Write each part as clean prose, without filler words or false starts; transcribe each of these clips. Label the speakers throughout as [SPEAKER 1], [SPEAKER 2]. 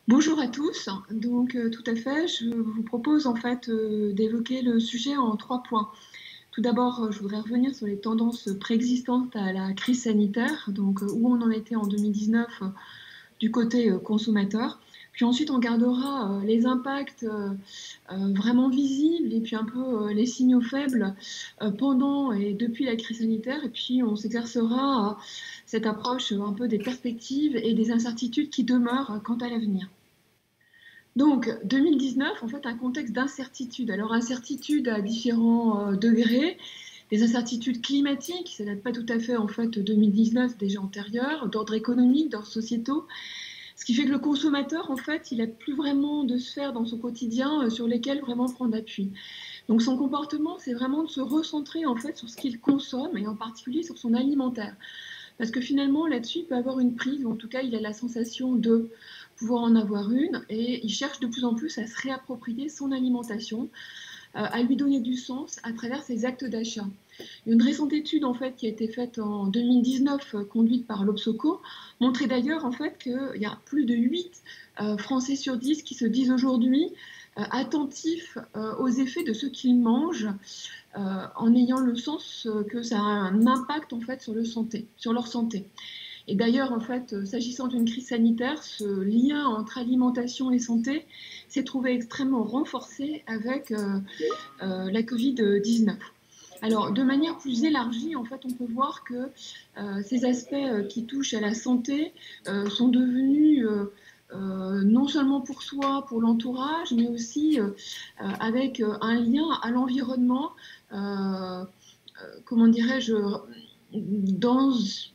[SPEAKER 1] Bonjour à tous. Donc, tout à fait, je vous propose en fait d'évoquer le sujet en trois points. Tout d'abord, je voudrais revenir sur les tendances préexistantes à la crise sanitaire, donc où on en était en 2019 du côté consommateur. Puis ensuite, on gardera les impacts vraiment visibles et puis un peu les signaux faibles pendant et depuis la crise sanitaire. Et puis, on s'exercera à cette approche un peu des perspectives et des incertitudes qui demeurent quant à l'avenir. Donc, 2019, en fait, un contexte d'incertitude. Alors, incertitude à différents degrés, des incertitudes climatiques, ça date pas tout à fait, en fait, 2019, déjà antérieur, d'ordre économique, d'ordre sociétaux, ce qui fait que le consommateur, en fait, il n'a plus vraiment de sphères dans son quotidien sur lesquelles vraiment prendre appui. Donc, son comportement, c'est vraiment de se recentrer, en fait, sur ce qu'il consomme, et en particulier sur son alimentaire. Parce que finalement, là-dessus, il peut avoir une prise, ou en tout cas, il a la sensation de pouvoir en avoir une, et il cherche de plus en plus à se réapproprier son alimentation, à lui donner du sens à travers ses actes d'achat. Une récente étude en fait qui a été faite en 2019, conduite par l'Obsoco, montrait d'ailleurs en fait qu'il y a plus de 8 Français sur 10 qui se disent aujourd'hui attentifs aux effets de ce qu'ils mangent, en ayant le sens que ça a un impact en fait sur leur santé. Et d'ailleurs, en fait, s'agissant d'une crise sanitaire, ce lien entre alimentation et santé s'est trouvé extrêmement renforcé avec la Covid-19. Alors, de manière plus élargie, en fait, on peut voir que ces aspects qui touchent à la santé sont devenus non seulement pour soi, pour l'entourage, mais aussi avec un lien à l'environnement, comment dirais-je, dans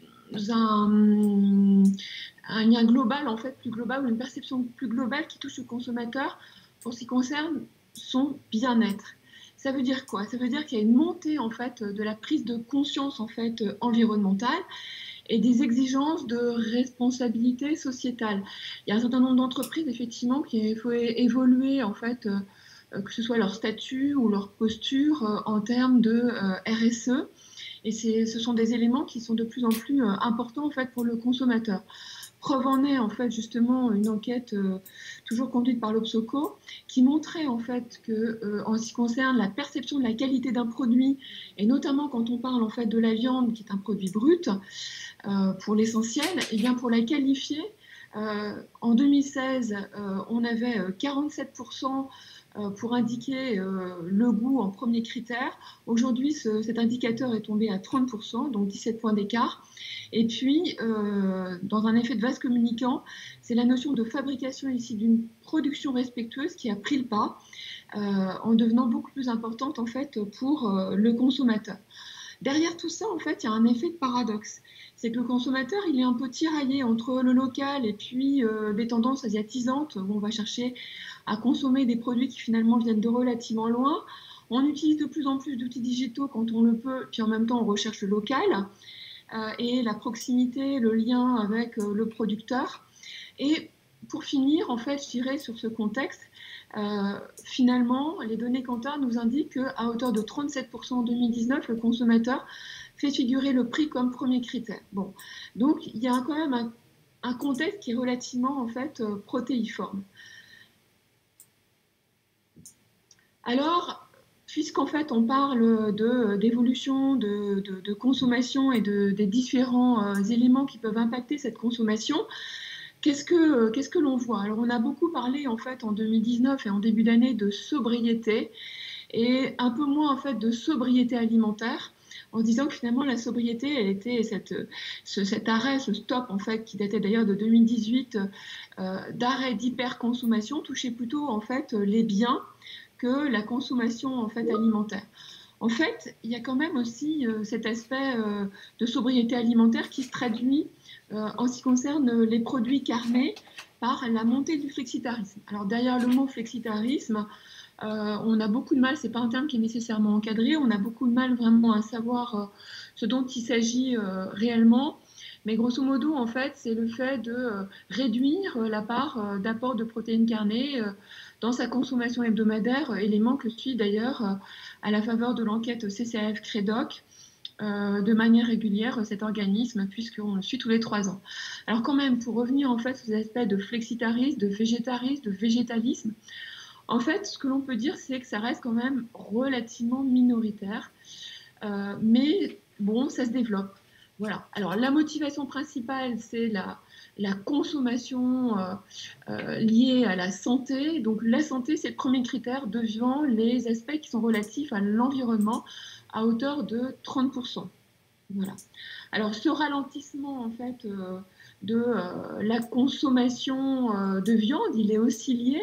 [SPEAKER 1] un, un lien global, en fait, plus global, ou une perception plus globale qui touche le consommateur pour ce qui concerne son bien-être. Ça veut dire quoi? Ça veut dire qu'il y a une montée en fait de la prise de conscience en fait environnementale et des exigences de responsabilité sociétale. Il y a un certain nombre d'entreprises effectivement qui faut évoluer en fait, que ce soit leur statut ou leur posture en termes de RSE. Et ce sont des éléments qui sont de plus en plus importants en fait pour le consommateur. Preuve en est en fait justement une enquête toujours conduite par l'Obsoco qui montrait en fait que en ce qui concerne la perception de la qualité d'un produit et notamment quand on parle en fait de la viande qui est un produit brut pour l'essentiel, et bien pour la qualifier en 2016 on avait 47% pour indiquer le goût en premier critère. Aujourd'hui, cet indicateur est tombé à 30%, donc 17 points d'écart. Et puis, dans un effet de vase communicant, c'est la notion de fabrication ici d'une production respectueuse qui a pris le pas en devenant beaucoup plus importante en fait pour le consommateur. Derrière tout ça, en fait, il y a un effet de paradoxe. C'est que le consommateur, il est un peu tiraillé entre le local et puis des tendances asiatisantes où on va chercher à consommer des produits qui finalement viennent de relativement loin. On utilise de plus en plus d'outils digitaux quand on le peut, puis en même temps on recherche le local et la proximité, le lien avec le producteur. Et pour finir, en fait, je dirais sur ce contexte, finalement, les données Kantar nous indiquent qu'à hauteur de 37% en 2019, le consommateur fait figurer le prix comme premier critère. Bon, donc il y a quand même un contexte qui est relativement en fait protéiforme. Alors, puisqu'en fait on parle d'évolution, de consommation et des différents éléments qui peuvent impacter cette consommation, qu'est-ce que l'on voit? Alors on a beaucoup parlé en fait en 2019 et en début d'année de sobriété et un peu moins en fait de sobriété alimentaire, en disant que finalement la sobriété, elle était cet arrêt, ce stop en fait qui datait d'ailleurs de 2018, d'arrêt d'hyperconsommation, touchait plutôt en fait les biens que la consommation en fait alimentaire. En fait, il y a quand même aussi cet aspect de sobriété alimentaire qui se traduit en ce qui concerne les produits carnés par la montée du flexitarisme. Alors derrière le mot flexitarisme, on a beaucoup de mal, c'est pas un terme qui est nécessairement encadré, on a beaucoup de mal vraiment à savoir ce dont il s'agit réellement. Mais grosso modo, en fait, c'est le fait de réduire la part d'apport de protéines carnées dans sa consommation hebdomadaire, élément que suit d'ailleurs à la faveur de l'enquête CCAF Credoc de manière régulière cet organisme, puisqu'on le suit tous les 3 ans. Alors quand même, pour revenir en fait aux aspects de flexitarisme, de végétarisme, de végétalisme, en fait, ce que l'on peut dire, c'est que ça reste quand même relativement minoritaire, mais bon, ça se développe. Voilà. Alors la motivation principale, c'est la consommation liée à la santé. Donc la santé, c'est le premier critère devant les aspects qui sont relatifs à l'environnement à hauteur de 30%. Voilà. Alors ce ralentissement en fait de la consommation de viande, il est aussi lié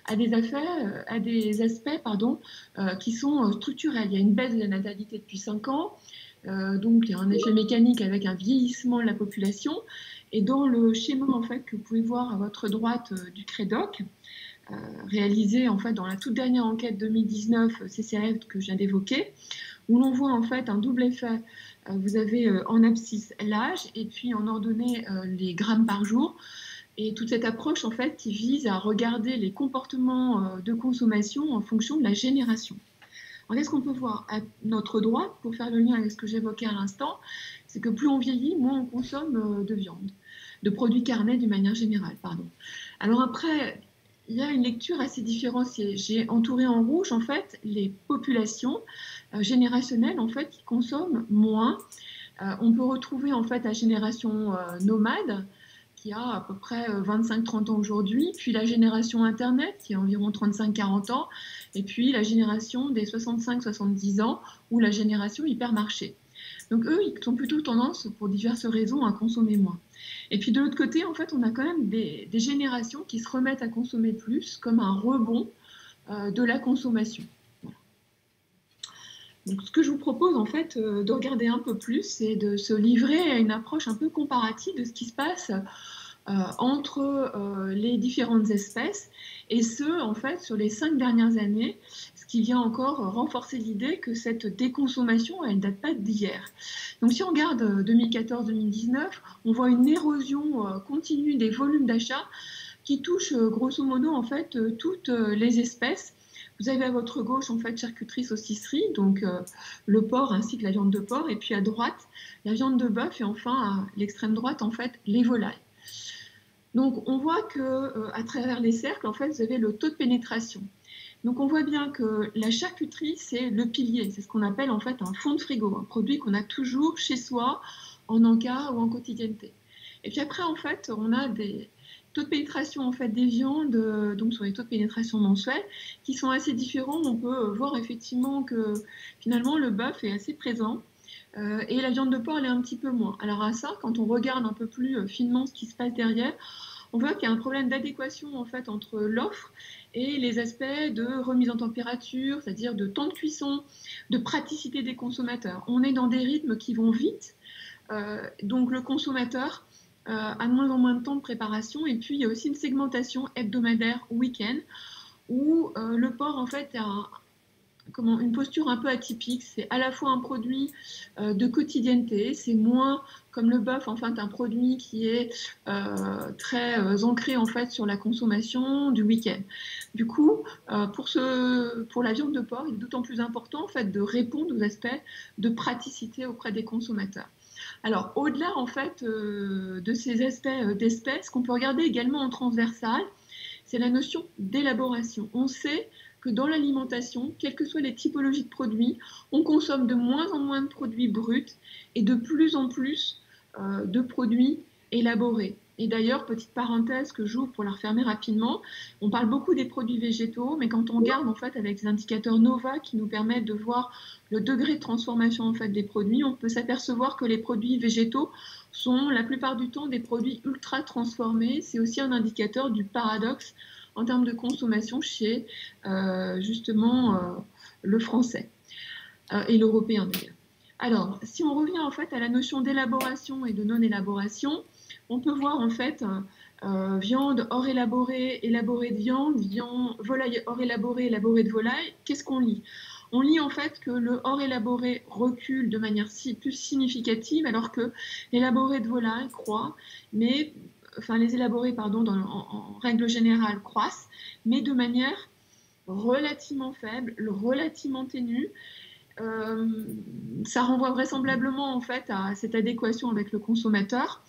[SPEAKER 1] à des aspects pardon, qui sont structurels. Il y a une baisse de la natalité depuis 5 ans, donc il y a un effet mécanique avec un vieillissement de la population. Et dans le schéma en fait que vous pouvez voir à votre droite du CREDOC, réalisé en fait dans la toute dernière enquête 2019 CCAF que je viens d'évoquer, où l'on voit en fait un double effet. Vous avez en abscisse l'âge et puis en ordonnée les grammes par jour. Et toute cette approche en fait qui vise à regarder les comportements de consommation en fonction de la génération. Alors qu'est-ce qu'on peut voir à notre droite, pour faire le lien avec ce que j'évoquais à l'instant, c'est que plus on vieillit, moins on consomme de viande, de produits carnés d'une manière générale, pardon. Alors après, il y a une lecture assez différenciée. J'ai entouré en rouge en fait les populations générationnelles en fait qui consomment moins. On peut retrouver en fait la génération nomade qui a à peu près 25-30 ans aujourd'hui, puis la génération Internet qui a environ 35-40 ans, et puis la génération des 65-70 ans ou la génération hypermarché. Donc eux, ils ont plutôt tendance, pour diverses raisons, à consommer moins. Et puis de l'autre côté, en fait, on a quand même des générations qui se remettent à consommer plus, comme un rebond de la consommation. Voilà. Donc ce que je vous propose, en fait, de regarder un peu plus, c'est de se livrer à une approche un peu comparative de ce qui se passe entre les différentes espèces, et ce, en fait, sur les 5 dernières années, ce qui vient encore renforcer l'idée que cette déconsommation, elle ne date pas d'hier. Donc si on regarde 2014-2019, on voit une érosion continue des volumes d'achat qui touche grosso modo en fait toutes les espèces. Vous avez à votre gauche en fait charcuterie, saucisserie, donc le porc ainsi que la viande de porc, et puis à droite la viande de bœuf, et enfin à l'extrême droite en fait les volailles. Donc on voit que à travers les cercles en fait vous avez le taux de pénétration. Donc on voit bien que la charcuterie c'est le pilier, c'est ce qu'on appelle en fait un fond de frigo, un produit qu'on a toujours chez soi en encas ou en quotidienneté. Et puis après en fait on a des taux de pénétration en fait des viandes, donc sur les taux de pénétration mensuels qui sont assez différents. On peut voir effectivement que finalement le bœuf est assez présent. Et la viande de porc, elle est un petit peu moins. Alors à ça, quand on regarde un peu plus finement ce qui se passe derrière, on voit qu'il y a un problème d'adéquation en fait entre l'offre et les aspects de remise en température, c'est-à-dire de temps de cuisson, de praticité des consommateurs. On est dans des rythmes qui vont vite, donc le consommateur a de moins en moins de temps de préparation, et puis il y a aussi une segmentation hebdomadaire week-end où le porc en fait a une posture un peu atypique. C'est à la fois un produit de quotidienneté, c'est moins comme le bœuf, en fait, un produit qui est très ancré en fait sur la consommation du week-end. Du coup, pour la viande de porc, il est d'autant plus important en fait de répondre aux aspects de praticité auprès des consommateurs. Alors, au-delà en fait de ces aspects d'espèces, qu'on peut regarder également en transversal, c'est la notion d'élaboration. On sait que dans l'alimentation, quelles que soient les typologies de produits, on consomme de moins en moins de produits bruts et de plus en plus de produits élaborés. Et d'ailleurs, petite parenthèse que j'ouvre pour la refermer rapidement, on parle beaucoup des produits végétaux, mais quand on regarde en fait avec les indicateurs NOVA qui nous permettent de voir le degré de transformation en fait des produits, on peut s'apercevoir que les produits végétaux sont la plupart du temps des produits ultra transformés. C'est aussi un indicateur du paradoxe en termes de consommation chez justement le français et l'européen d'ailleurs. Alors, si on revient en fait à la notion d'élaboration et de non-élaboration, on peut voir en fait viande hors élaborée, élaborée de viande, volaille hors élaborée, élaborée de volaille. Qu'est-ce qu'on lit? On lit en fait que le hors élaboré recule de manière plus significative, alors que l'élaboré de volaille croît, mais enfin les élaborés, pardon, en règle générale croissent, mais de manière relativement faible, relativement ténue. Ça renvoie vraisemblablement en fait à cette adéquation avec le consommateur.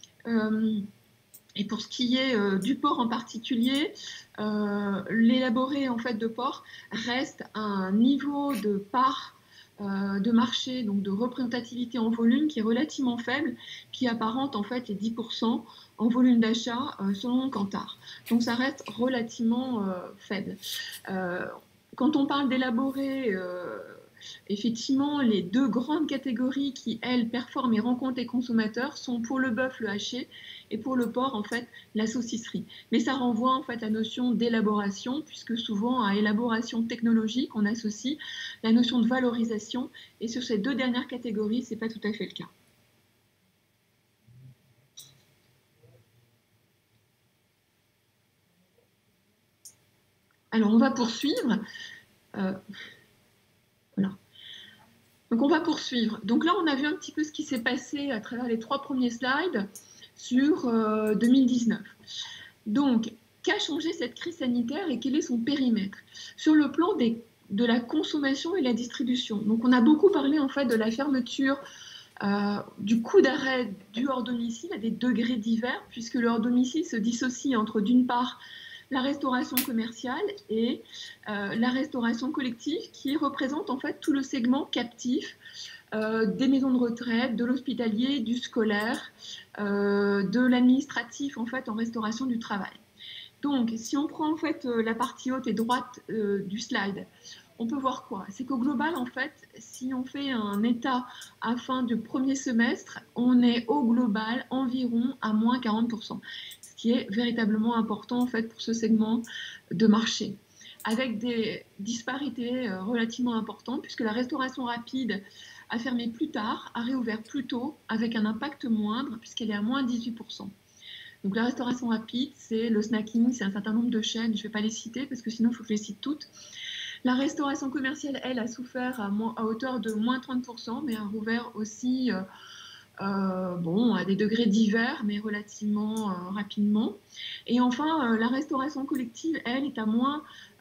[SPEAKER 1] Et pour ce qui est du porc en particulier, l'élaboré en fait de porc reste à un niveau de part de marché, donc de représentativité en volume qui est relativement faible, qui apparente en fait les 10% en volume d'achat selon Kantar. Donc ça reste relativement faible. Quand on parle d'élaborer, effectivement, les deux grandes catégories qui, elles, performent et rencontrent les consommateurs sont pour le bœuf, le haché, et pour le porc, en fait, la saucisserie. Mais ça renvoie, en fait, à la notion d'élaboration, puisque souvent, à élaboration technologique, on associe la notion de valorisation, et sur ces deux dernières catégories, ce n'est pas tout à fait le cas. Alors, on va poursuivre. Voilà. Donc, on va poursuivre. Donc là, on a vu un petit peu ce qui s'est passé à travers les 3 premiers slides sur 2019. Donc, qu'a changé cette crise sanitaire et quel est son périmètre? Sur le plan de la consommation et la distribution. Donc, on a beaucoup parlé en fait de la fermeture du coup d'arrêt du hors domicile à des degrés divers, puisque le hors domicile se dissocie entre, d'une part, la restauration commerciale et la restauration collective qui représente en fait tout le segment captif des maisons de retraite, de l'hospitalier, du scolaire, de l'administratif en fait en restauration du travail. Donc si on prend en fait la partie haute et droite du slide, on peut voir quoi? C'est qu'au global, en fait, si on fait un état à fin du premier semestre, on est au global environ à moins 40%, ce qui est véritablement important en fait pour ce segment de marché, avec des disparités relativement importantes, puisque la restauration rapide a fermé plus tard, a réouvert plus tôt, avec un impact moindre, puisqu'elle est à moins 18%. Donc la restauration rapide, c'est le snacking, c'est un certain nombre de chaînes, je ne vais pas les citer parce que sinon il faut que je les cite toutes. La restauration commerciale, elle, a souffert à hauteur de moins 30%, mais a rouvert aussi à des degrés divers, mais relativement rapidement. Et enfin, la restauration collective, elle, est à moins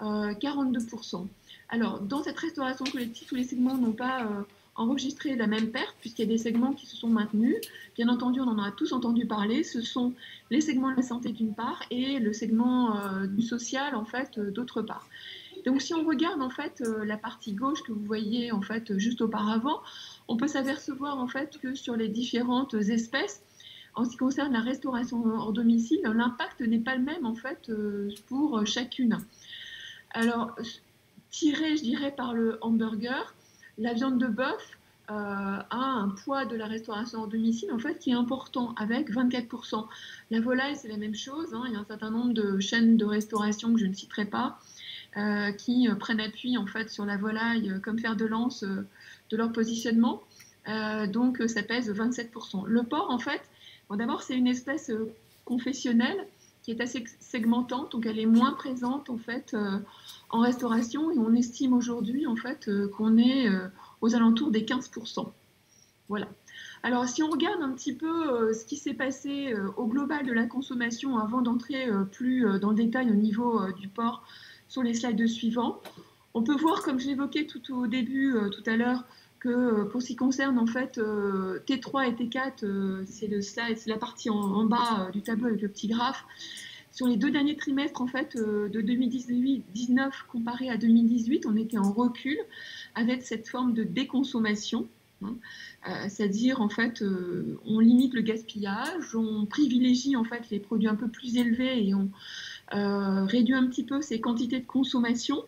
[SPEAKER 1] 42%. Alors, dans cette restauration collective, tous les segments n'ont pas enregistré la même perte, puisqu'il y a des segments qui se sont maintenus. Bien entendu, on en a tous entendu parler. Ce sont les segments de la santé d'une part et le segment du social, en fait, d'autre part. Donc, si on regarde en fait la partie gauche que vous voyez en fait juste auparavant, on peut s'apercevoir en fait que sur les différentes espèces, en ce qui concerne la restauration hors domicile, l'impact n'est pas le même en fait pour chacune. Alors, tiré, je dirais, par le hamburger, la viande de bœuf a un poids de la restauration hors domicile en fait qui est important avec 24%. La volaille, c'est la même chose. Il y a un certain nombre de chaînes de restauration que je ne citerai pas qui prennent appui en fait sur la volaille comme fer de lance de leur positionnement. Donc ça pèse 27%. Le porc, en fait, bon, d'abord c'est une espèce confessionnelle qui est assez segmentante, donc elle est moins présente en fait en restauration et on estime aujourd'hui en fait qu'on est aux alentours des 15%. Voilà. Alors, si on regarde un petit peu ce qui s'est passé au global de la consommation avant d'entrer plus dans le détail au niveau du porc sur les slides suivants, on peut voir, comme je l'évoquais tout au début, tout à l'heure, que pour ce qui concerne en fait T3 et T4, c'est la partie en bas du tableau avec le petit graphe. Sur les 2 derniers trimestres en fait, de 2019 comparé à 2018, on était en recul avec cette forme de déconsommation. C'est-à-dire en fait on limite le gaspillage, on privilégie en fait les produits un peu plus élevés et on réduit un petit peu ces quantités de consommation.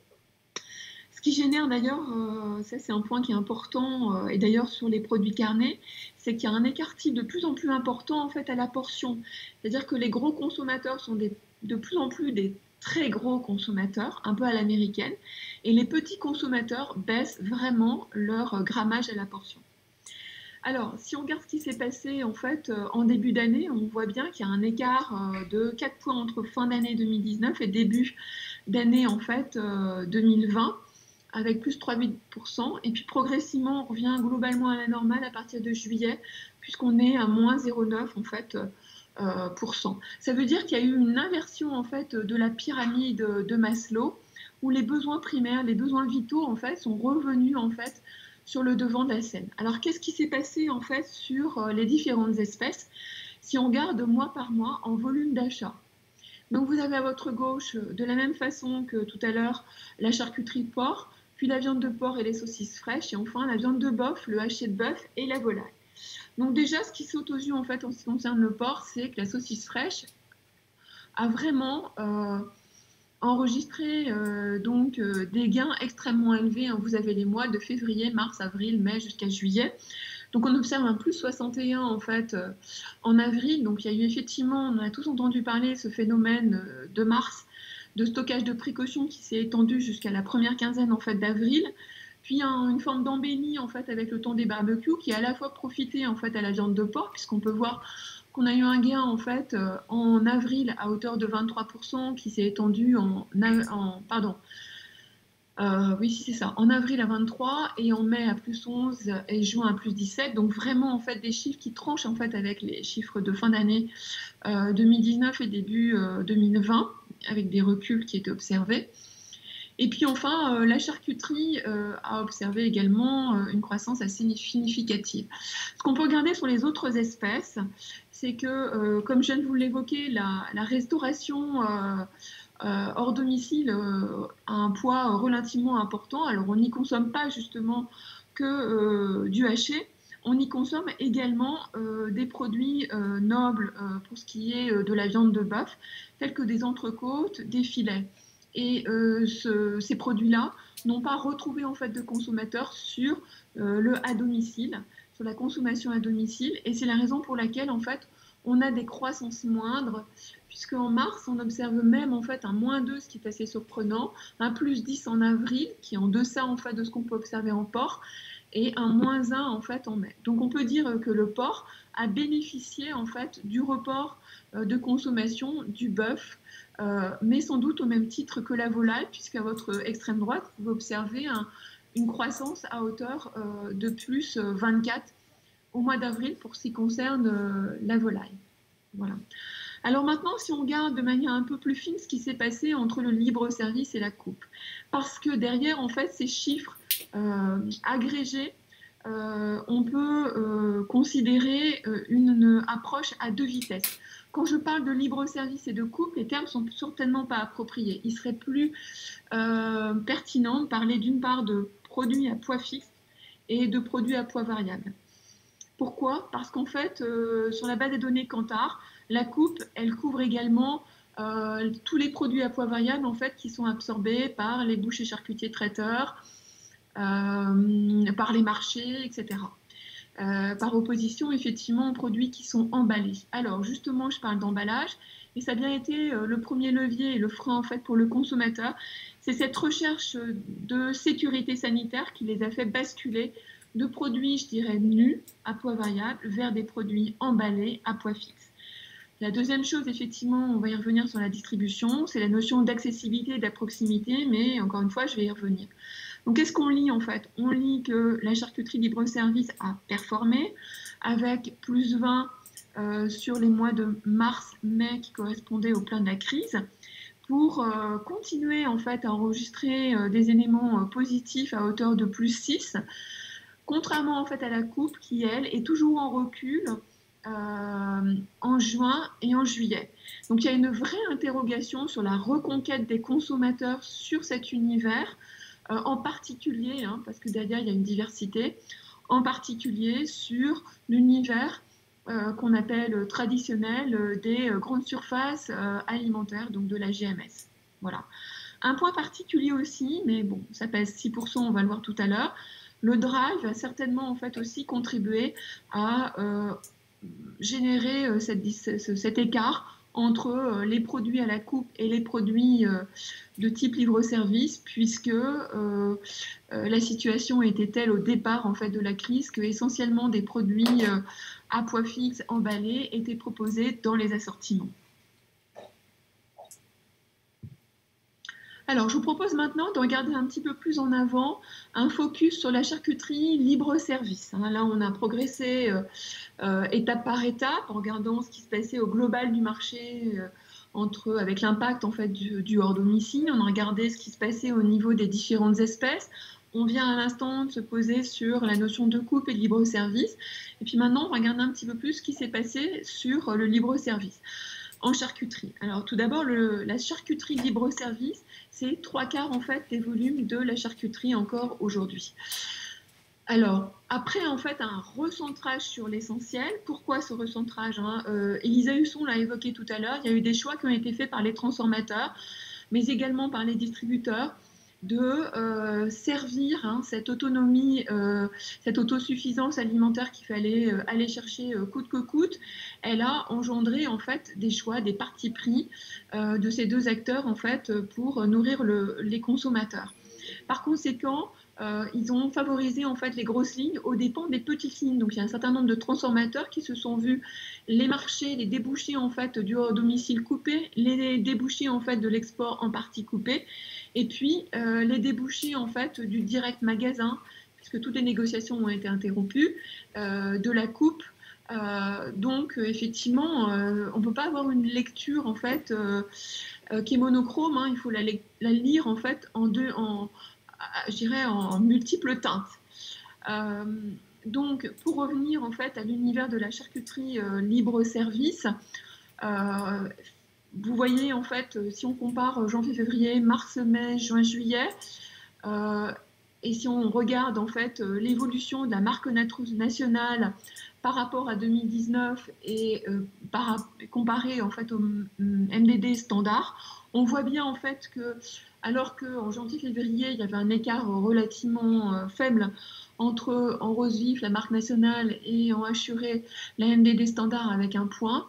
[SPEAKER 1] Ce qui génère d'ailleurs, ça c'est un point qui est important, et d'ailleurs sur les produits carnés, c'est qu'il y a un écart-type de plus en plus important en fait à la portion. C'est-à-dire que les gros consommateurs sont de plus en plus des très gros consommateurs, un peu à l'américaine, et les petits consommateurs baissent vraiment leur grammage à la portion. Alors, si on regarde ce qui s'est passé en fait en début d'année, on voit bien qu'il y a un écart de 4 points entre fin d'année 2019 et début d'année en fait 2020, avec plus 3,8%. Et puis progressivement, on revient globalement à la normale à partir de juillet, puisqu'on est à moins 0,9 en fait. Ça veut dire qu'il y a eu une inversion en fait de la pyramide de Maslow où les besoins primaires, les besoins vitaux, en fait, sont revenus, en fait, sur le devant de la scène. Alors, qu'est-ce qui s'est passé, en fait, sur les différentes espèces si on regarde mois par mois en volume d'achat? Donc, vous avez à votre gauche, de la même façon que tout à l'heure, la charcuterie de porc, puis la viande de porc et les saucisses fraîches, et enfin la viande de bœuf, le haché de bœuf et la volaille. Donc déjà, ce qui saute aux yeux en fait en ce qui concerne le porc, c'est que la saucisse fraîche a vraiment enregistré des gains extrêmement élevés. Hein. Vous avez les mois de février, mars, avril, mai jusqu'à juillet. Donc on observe un plus 61 en fait en avril. Donc il y a eu effectivement, on a tous entendu parler de ce phénomène de mars de stockage de précaution qui s'est étendu jusqu'à la première quinzaine en fait d'avril. Puis une forme d'embellie en fait avec le temps des barbecues qui a à la fois profité en fait à la viande de porc puisqu'on peut voir qu'on a eu un gain en fait en avril à hauteur de 23% qui s'est étendu oui, c'est ça. En avril à 23 et en mai à plus 11 et juin à plus 17. Donc vraiment en fait des chiffres qui tranchent en fait avec les chiffres de fin d'année 2019 et début 2020 avec des reculs qui étaient observés. Et puis enfin, la charcuterie a observé également une croissance assez significative. Ce qu'on peut regarder sur les autres espèces, c'est que, comme je viens de vous l'évoquer, la restauration hors domicile a un poids relativement important. Alors on n'y consomme pas justement que du haché, on y consomme également des produits nobles pour ce qui est de la viande de bœuf, tels que des entrecôtes, des filets. Et ces produits-là n'ont pas retrouvé en fait de consommateurs sur le à domicile, sur la consommation à domicile. Et c'est la raison pour laquelle en fait on a des croissances moindres, puisqu'en mars on observe même en fait un -2, ce qui est assez surprenant, un +10 en avril, qui est en deçà en fait de ce qu'on peut observer en porc, et un -1 en fait en mai. Donc on peut dire que le porc a bénéficié en fait du report de consommation du bœuf, mais sans doute au même titre que la volaille, puisqu'à votre extrême droite, vous observez une croissance à hauteur de plus 24 au mois d'avril pour ce qui concerne la volaille. Voilà. Alors maintenant, si on regarde de manière un peu plus fine ce qui s'est passé entre le libre-service et la coupe, parce que derrière, en fait, ces chiffres agrégés, on peut considérer une approche à deux vitesses. Quand je parle de libre-service et de coupe, les termes ne sont certainement pas appropriés. Il serait plus pertinent de parler d'une part de produits à poids fixe et de produits à poids variable. Pourquoi? Parce qu'en fait, sur la base des données Kantar, la coupe, elle couvre également tous les produits à poids variable en fait, qui sont absorbés par les bouchers charcutiers traiteurs, par les marchés, etc. Par opposition, effectivement, aux produits qui sont emballés. Alors, justement, je parle d'emballage, et ça a bien été le premier levier et le frein en fait, pour le consommateur. C'est cette recherche de sécurité sanitaire qui les a fait basculer de produits, je dirais, nus, à poids variable, vers des produits emballés à poids fixe. La deuxième chose, effectivement, on va y revenir sur la distribution, c'est la notion d'accessibilité et de proximité, mais encore une fois, je vais y revenir. Donc, qu'est-ce qu'on lit en fait? On lit que la charcuterie libre-service a performé avec plus 20 sur les mois de mars-mai qui correspondaient au plein de la crise, pour continuer en fait à enregistrer des éléments positifs à hauteur de plus 6, contrairement en fait à la coupe qui, elle, est toujours en recul en juin et en juillet. Donc il y a une vraie interrogation sur la reconquête des consommateurs sur cet univers, en particulier, hein, parce que derrière il y a une diversité, en particulier sur l'univers qu'on appelle traditionnel des grandes surfaces alimentaires, donc de la GMS. Voilà. Un point particulier aussi, mais bon, ça pèse 6%, on va le voir tout à l'heure. Le drive va certainement en fait aussi contribuer à générer cet écart entre les produits à la coupe et les produits de type livre-service, puisque la situation était telle au départ en fait de la crise que essentiellement des produits à poids fixe emballés étaient proposés dans les assortiments. Alors, je vous propose maintenant de regarder un petit peu plus en avant un focus sur la charcuterie libre-service. Là, on a progressé étape par étape en regardant ce qui se passait au global du marché avec l'impact en fait du hors domicile. On a regardé ce qui se passait au niveau des différentes espèces. On vient à l'instant de se poser sur la notion de coupe et de libre-service. Et puis maintenant, on regarde un petit peu plus ce qui s'est passé sur le libre-service en charcuterie. Alors tout d'abord, la charcuterie libre-service, c'est 3/4 en fait des volumes de la charcuterie encore aujourd'hui. Alors, après, en fait, un recentrage sur l'essentiel. Pourquoi ce recentrage, hein Elisa Husson l'a évoqué tout à l'heure. Il y a eu des choix qui ont été faits par les transformateurs, mais également par les distributeurs, de servir cette autonomie, cette autosuffisance alimentaire qu'il fallait aller chercher coûte que coûte. Elle a engendré en fait des choix, des partis pris de ces deux acteurs en fait pour nourrir les consommateurs. Par conséquent, ils ont favorisé en fait les grosses lignes aux dépens des petites lignes. Donc il y a un certain nombre de transformateurs qui se sont vus les marchés, les débouchés en fait du domicile coupés, les débouchés en fait de l'export en partie coupés, et puis les débouchés en fait du direct magasin, puisque toutes les négociations ont été interrompues, de la coupe. Donc effectivement, on ne peut pas avoir une lecture en fait qui est monochrome. Hein. Il faut la lire en fait je dirais en multiples teintes. Donc, pour revenir en fait à l'univers de la charcuterie libre-service, vous voyez en fait, si on compare janvier, février, mars, mai, juin, juillet, et si on regarde en fait l'évolution de la marque nationale par rapport à 2019 et comparé en fait au MDD standard, on voit bien en fait que alors qu'en janvier-février, il y avait un écart relativement faible entre en rose vif la marque nationale et en hachuré la MDD standard avec un point,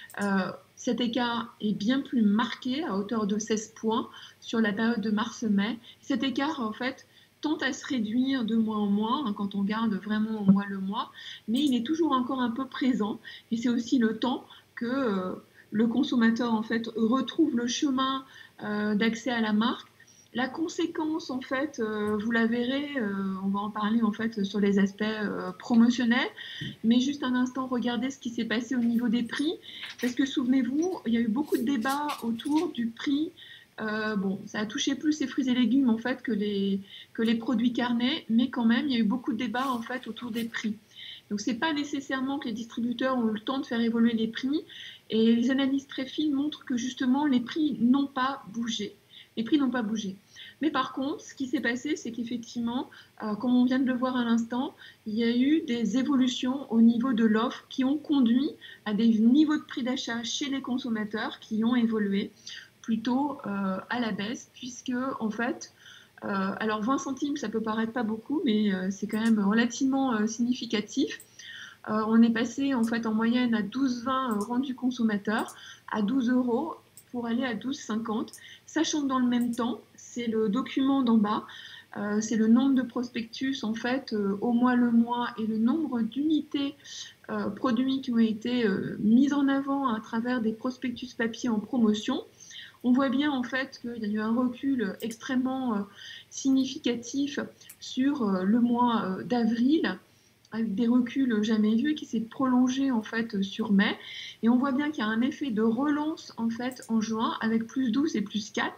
[SPEAKER 1] cet écart est bien plus marqué à hauteur de 16 points sur la période de mars-mai. Cet écart en fait tend à se réduire de mois en mois hein, quand on garde vraiment au mois le mois, mais il est toujours encore un peu présent et c'est aussi le temps que le consommateur en fait retrouve le chemin d'accès à la marque. La conséquence, en fait, vous la verrez, on va en parler en fait sur les aspects promotionnels, mais juste un instant, regardez ce qui s'est passé au niveau des prix, parce que souvenez-vous, il y a eu beaucoup de débats autour du prix. Bon, ça a touché plus les fruits et légumes en fait que les produits carnés, mais quand même, il y a eu beaucoup de débats en fait autour des prix. Donc, c'est pas nécessairement que les distributeurs ont eu le temps de faire évoluer les prix, et les analyses très fines montrent que justement, les prix n'ont pas bougé. Les prix n'ont pas bougé. Mais par contre, ce qui s'est passé, c'est qu'effectivement, comme on vient de le voir à l'instant, il y a eu des évolutions au niveau de l'offre qui ont conduit à des niveaux de prix d'achat chez les consommateurs qui ont évolué plutôt à la baisse, puisque en fait, alors 20 centimes, ça peut paraître pas beaucoup, mais c'est quand même relativement significatif. On est passé en fait en moyenne à 12,20 rendu consommateur, à 12 euros pour aller à 12,50, sachant que dans le même temps, c'est le document d'en bas, c'est le nombre de prospectus en fait au mois le mois et le nombre d'unités produits qui ont été mis en avant à travers des prospectus papier en promotion. On voit bien en fait qu'il y a eu un recul extrêmement significatif sur le mois d'avril, avec des reculs jamais vus qui s'est prolongé en fait sur mai. Et on voit bien qu'il y a un effet de relance en fait en juin avec plus 12 et plus 4.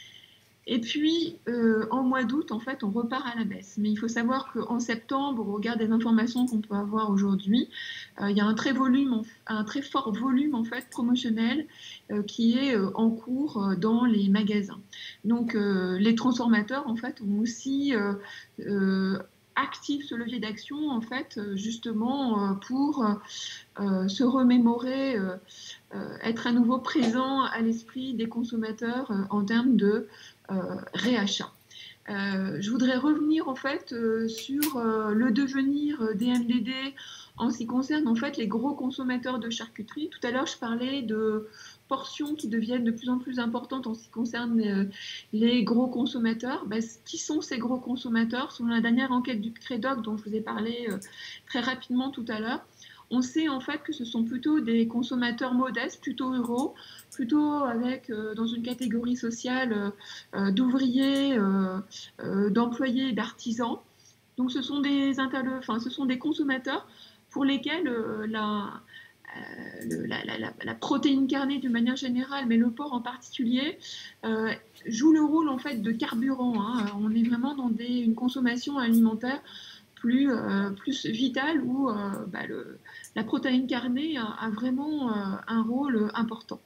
[SPEAKER 1] Et puis en mois d'août, en fait, on repart à la baisse. Mais il faut savoir qu'en septembre, au regard des informations qu'on peut avoir aujourd'hui, il y a un très fort volume en fait promotionnel qui est en cours dans les magasins. Donc les transformateurs en fait ont aussi active ce levier d'action en fait justement pour se remémorer, être à nouveau présent à l'esprit des consommateurs en termes de réachat. Je voudrais revenir en fait sur le devenir des MDD en ce qui concerne en fait les gros consommateurs de charcuterie. Tout à l'heure, je parlais de portions qui deviennent de plus en plus importantes en ce qui concerne les gros consommateurs. Ben, qui sont ces gros consommateurs? Selon la dernière enquête du Crédoc dont je vous ai parlé très rapidement tout à l'heure, on sait en fait que ce sont plutôt des consommateurs modestes, plutôt ruraux, plutôt avec dans une catégorie sociale d'ouvriers, d'employés et d'artisans. Donc ce sont des consommateurs pour lesquels la protéine carnée d'une manière générale, mais le porc en particulier, joue le rôle en fait de carburant. Hein. On est vraiment dans une consommation alimentaire plus vitale où la protéine carnée a vraiment un rôle important.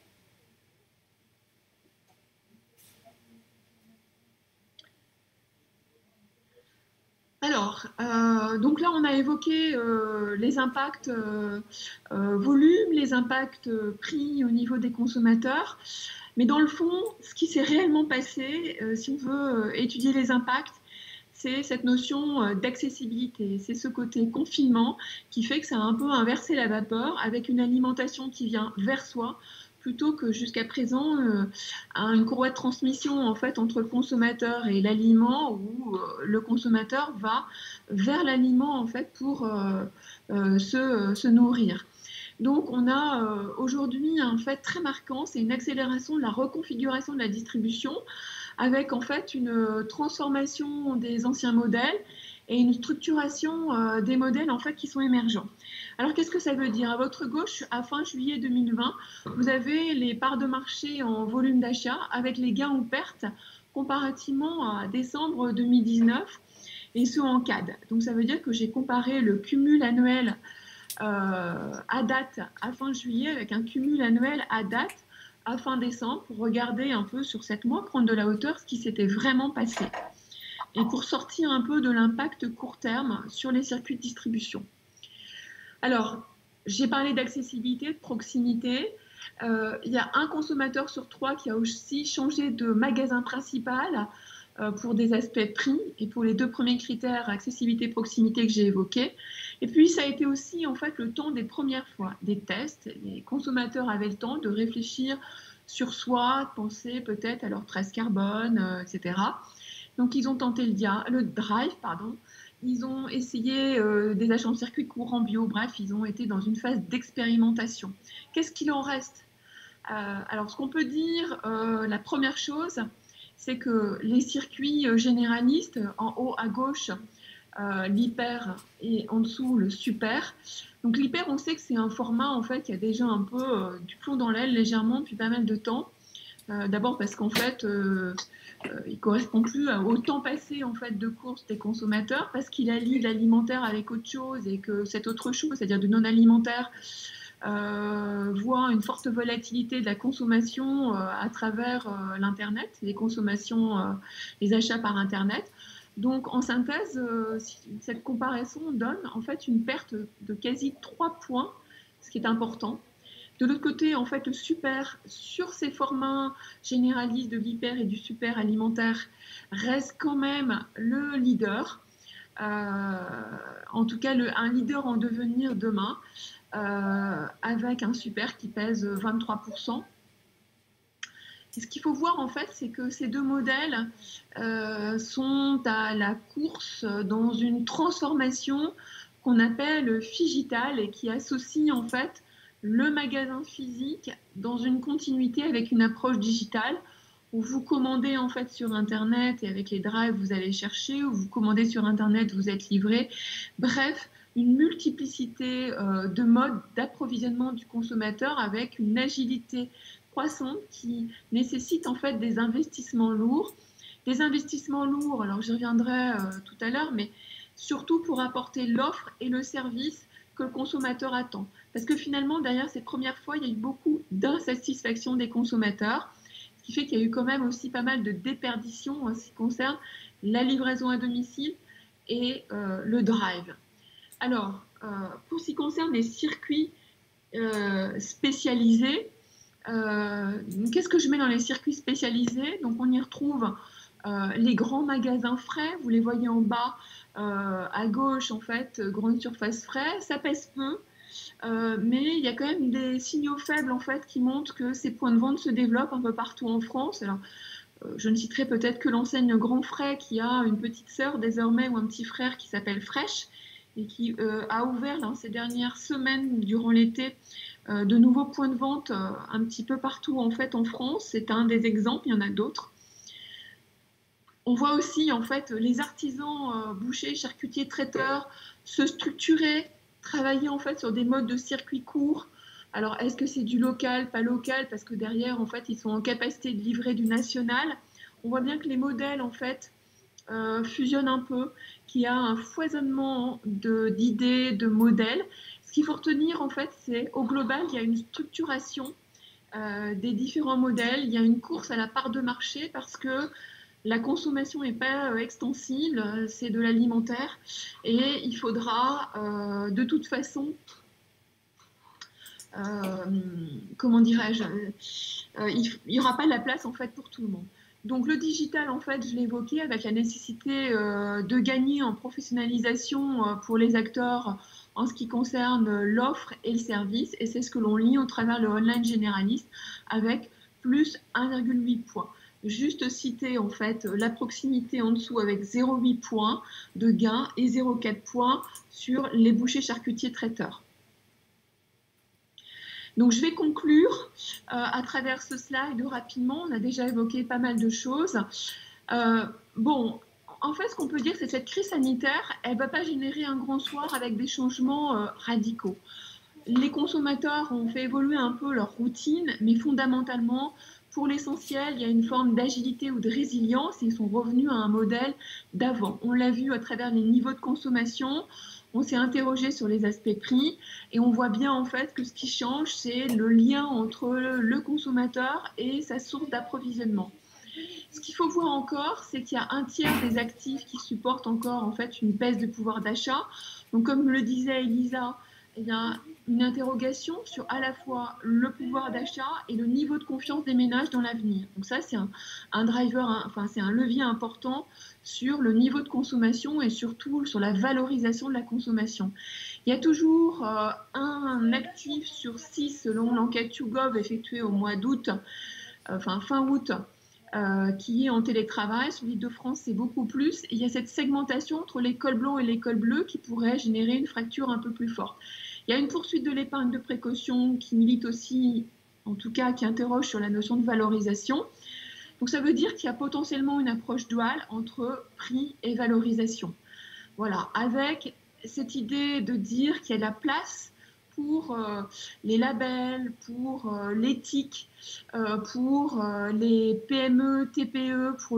[SPEAKER 1] Alors, donc là, on a évoqué les impacts volume, les impacts prix au niveau des consommateurs. Mais dans le fond, ce qui s'est réellement passé, si on veut étudier les impacts, c'est cette notion d'accessibilité. C'est ce côté confinement qui fait que ça a un peu inversé la vapeur avec une alimentation qui vient vers soi plutôt que jusqu'à présent une courroie de transmission en fait entre le consommateur et l'aliment où le consommateur va vers l'aliment en fait pour se nourrir. Donc on a aujourd'hui un fait très marquant, c'est une accélération de la reconfiguration de la distribution avec en fait une transformation des anciens modèles et une structuration des modèles en fait qui sont émergents. Alors qu'est-ce que ça veut dire? À votre gauche, à fin juillet 2020, vous avez les parts de marché en volume d'achat avec les gains ou pertes comparativement à décembre 2019 et ce en CAD. Donc ça veut dire que j'ai comparé le cumul annuel à date à fin juillet avec un cumul annuel à date à fin décembre pour regarder un peu sur 7 mois, prendre de la hauteur ce qui s'était vraiment passé et pour sortir un peu de l'impact court terme sur les circuits de distribution. Alors, j'ai parlé d'accessibilité, de proximité. Il y a un consommateur sur 3 qui a aussi changé de magasin principal pour des aspects prix et pour les 2 premiers critères, accessibilité, proximité que j'ai évoqués. Et puis, ça a été aussi en fait le temps des premières fois, des tests. Les consommateurs avaient le temps de réfléchir sur soi, de penser peut-être à leur trace carbone, etc. Donc, ils ont tenté le drive, pardon. Ils ont essayé des achats en circuit court en bio. Bref, ils ont été dans une phase d'expérimentation. Qu'est-ce qu'il en reste? Alors, ce qu'on peut dire, la première chose, c'est que les circuits généralistes, en haut à gauche, l'hyper et en dessous le super. Donc l'hyper, on sait que c'est un format en fait qui a déjà un peu du plomb dans l'aile légèrement depuis pas mal de temps. D'abord parce qu'en fait, il correspond plus au temps passé en fait de course des consommateurs, parce qu'il allie l'alimentaire avec autre chose et que cette autre chose, c'est-à-dire du non alimentaire, voit une forte volatilité de la consommation à travers l'internet, les consommations, les achats par internet. Donc en synthèse, cette comparaison donne en fait une perte de quasi 3 points, ce qui est important. De l'autre côté, en fait, le super, sur ces formats généralistes de l'hyper et du super alimentaire, reste quand même le leader. En tout cas, un leader en devenir demain, avec un super qui pèse 23%. Et ce qu'il faut voir, en fait, c'est que ces 2 modèles sont à la course dans une transformation qu'on appelle phygital et qui associe, en fait, le magasin physique dans une continuité avec une approche digitale où vous commandez en fait sur Internet et avec les drives vous allez chercher, ou vous commandez sur Internet, vous êtes livré. Bref, une multiplicité de modes d'approvisionnement du consommateur avec une agilité croissante qui nécessite en fait des investissements lourds. Des investissements lourds, alors j'y reviendrai tout à l'heure, mais surtout pour apporter l'offre et le service que le consommateur attend. Parce que finalement, derrière ces premières fois, il y a eu beaucoup d'insatisfaction des consommateurs, ce qui fait qu'il y a eu quand même aussi pas mal de déperditions en ce qui concerne la livraison à domicile et le drive. Alors, pour ce qui concerne les circuits spécialisés, qu'est-ce que je mets dans les circuits spécialisés? Donc, on y retrouve les grands magasins frais, vous les voyez en bas à gauche, en fait, grande surface frais, ça pèse peu. Mais il y a quand même des signaux faibles en fait qui montrent que ces points de vente se développent un peu partout en France. Alors, je ne citerai peut-être que l'enseigne Grand Frais qui a une petite sœur désormais ou un petit frère qui s'appelle Fresh et qui a ouvert là, ces dernières semaines durant l'été de nouveaux points de vente un petit peu partout en fait en France. C'est un des exemples, il y en a d'autres. On voit aussi en fait les artisans bouchers, charcutiers, traiteurs se structurer, travailler en fait sur des modes de circuit court Alors, est-ce que c'est du local, pas local, parce que derrière, en fait, ils sont en capacité de livrer du national. On voit bien que les modèles, en fait, fusionnent un peu, qu'il y a un foisonnement d'idées, de modèles. Ce qu'il faut retenir, en fait, c'est au global, il y a une structuration des différents modèles. Il y a une course à la part de marché parce que la consommation n'est pas extensible, c'est de l'alimentaire et il faudra de toute façon, comment dirais-je, il n'y aura pas de la place en fait pour tout le monde. Donc le digital, en fait, je l'ai évoqué avec la nécessité de gagner en professionnalisation pour les acteurs en ce qui concerne l'offre et le service, et c'est ce que l'on lit au travers le online généraliste avec plus 1,8 points. Juste citer en fait la proximité en dessous avec 0,8 points de gain et 0,4 points sur les bouchers charcutiers traiteurs. Donc je vais conclure à travers ce slide rapidement. On a déjà évoqué pas mal de choses. Bon, en fait, ce qu'on peut dire, c'est que cette crise sanitaire, elle ne va pas générer un grand soir avec des changements radicaux. Les consommateurs ont fait évoluer un peu leur routine, mais fondamentalement, pour l'essentiel, il y a une forme d'agilité ou de résilience et ils sont revenus à un modèle d'avant. On l'a vu à travers les niveaux de consommation, on s'est interrogé sur les aspects prix et on voit bien en fait que ce qui change, c'est le lien entre le consommateur et sa source d'approvisionnement. Ce qu'il faut voir encore, c'est qu'il y a un tiers des actifs qui supportent encore en fait une baisse de pouvoir d'achat. Donc comme le disait Elisa, il y a une interrogation sur à la fois le pouvoir d'achat et le niveau de confiance des ménages dans l'avenir. Donc ça, c'est un driver, enfin c'est un levier important sur le niveau de consommation et surtout sur la valorisation de la consommation. Il y a toujours un actif sur 6 selon l'enquête YouGov effectuée au mois d'août, enfin fin août, qui est en télétravail. Sur l'Île-de-France, c'est beaucoup plus. Et il y a cette segmentation entre l'école blanc et l'école bleue qui pourrait générer une fracture un peu plus forte. Il y a une poursuite de l'épargne de précaution qui milite aussi, en tout cas qui interroge sur la notion de valorisation. Donc ça veut dire qu'il y a potentiellement une approche duale entre prix et valorisation. Voilà, avec cette idée de dire qu'il y a de la place pour les labels, pour l'éthique, pour les PME, TPE, pour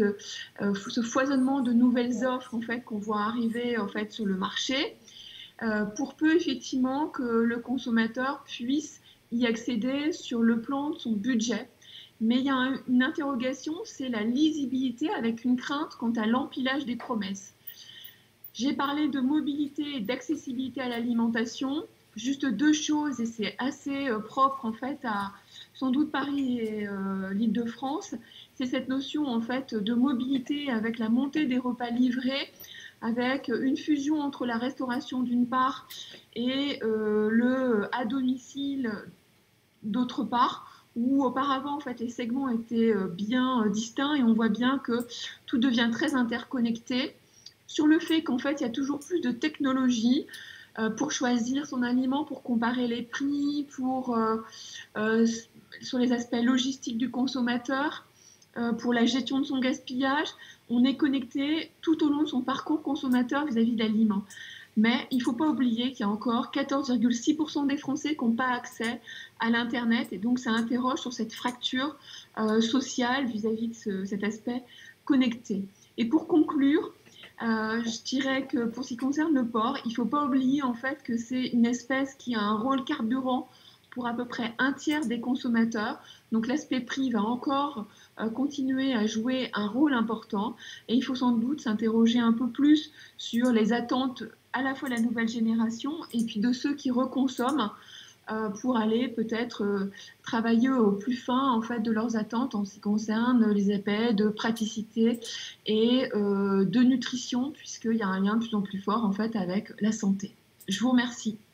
[SPEAKER 1] ce foisonnement de nouvelles offres en fait, qu'on voit arriver en fait, sur le marché, pour peu effectivement que le consommateur puisse y accéder sur le plan de son budget. Mais il y a une interrogation, c'est la lisibilité avec une crainte quant à l'empilage des promesses. J'ai parlé de mobilité et d'accessibilité à l'alimentation. Juste deux choses, et c'est assez propre en fait à sans doute Paris et l'Île-de-France, c'est cette notion en fait de mobilité avec la montée des repas livrés, avec une fusion entre la restauration d'une part et le à domicile d'autre part, où auparavant en fait les segments étaient bien distincts et on voit bien que tout devient très interconnecté. Sur le fait qu'en fait il y a toujours plus de technologie pour choisir son aliment, pour comparer les prix, sur les aspects logistiques du consommateur, pour la gestion de son gaspillage. On est connecté tout au long de son parcours consommateur vis-à-vis de l'aliment. Mais il ne faut pas oublier qu'il y a encore 14,6% des Français qui n'ont pas accès à l'Internet. Et donc, ça interroge sur cette fracture sociale vis-à-vis de cet aspect connecté. Et pour conclure, je dirais que pour ce qui concerne le porc, il ne faut pas oublier en fait que c'est une espèce qui a un rôle carburant pour à peu près un tiers des consommateurs. Donc l'aspect prix va encore continuer à jouer un rôle important et il faut sans doute s'interroger un peu plus sur les attentes à la fois de la nouvelle génération et puis de ceux qui reconsomment pour aller peut-être travailler au plus fin en fait de leurs attentes en ce qui concerne les aspects de praticité et de nutrition puisqu'il y a un lien de plus en plus fort en fait avec la santé. Je vous remercie.